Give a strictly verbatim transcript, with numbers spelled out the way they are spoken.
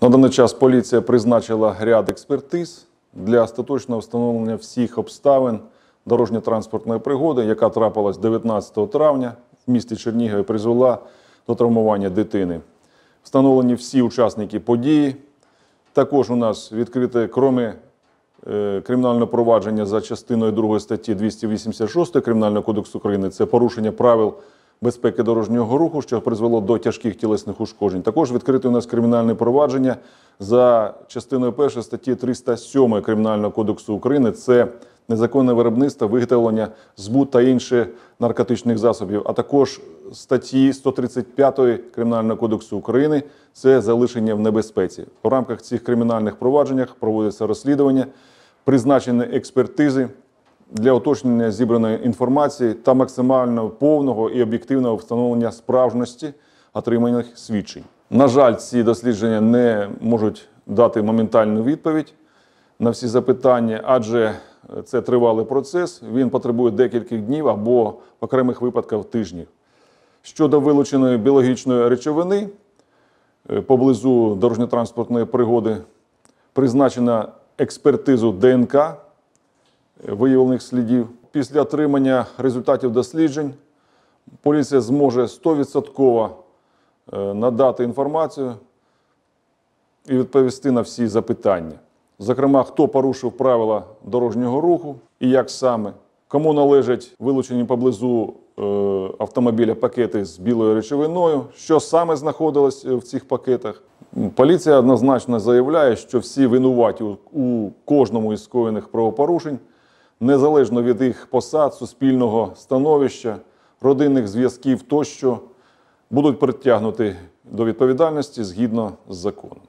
На даний час поліція призначила ряд експертиз для остаточного встановлення всіх обставин дорожньо-транспортної пригоди, яка трапилась дев'ятнадцятого травня в місті Чернігові, призвела до травмування дитини. Встановлені всі учасники події. Також у нас відкрите, крім кримінального провадження за частиною другої статті двісті вісімдесят шість Кримінального кодексу України, це порушення правил безпеки дорожнього руху, що призвело до тяжких тілесних ушкоджень. Також відкрите у нас кримінальне провадження за частиною першої статті триста сьомої Кримінального кодексу України, це незаконне виробництво, виготовлення, збут та інших наркотичних засобів, а також статті сто тридцять п'ятої Кримінального кодексу України, це залишення в небезпеці. В рамках цих кримінальних проваджень проводиться розслідування, призначені експертизи для уточнення зібраної інформації та максимально повного і об'єктивного встановлення справжності отриманих свідчень. На жаль, ці дослідження не можуть дати моментальну відповідь на всі запитання, адже це тривалий процес, він потребує декількох днів або в окремих випадках тижнів. Щодо вилученої біологічної речовини поблизу дорожньо-транспортної пригоди, призначена експертизу ДНК виявлених слідів. Після отримання результатів досліджень поліція зможе сто відсотків надати інформацію і відповісти на всі запитання. Зокрема, хто порушив правила дорожнього руху і як саме, кому належать вилучені поблизу автомобіля пакети з білою речовиною, що саме знаходилось в цих пакетах. Поліція однозначно заявляє, що всі винуваті у кожному із скоєних правопорушень, незалежно від їх посад, суспільного становища, родинних зв'язків тощо, будуть притягнуті до відповідальності згідно з законом.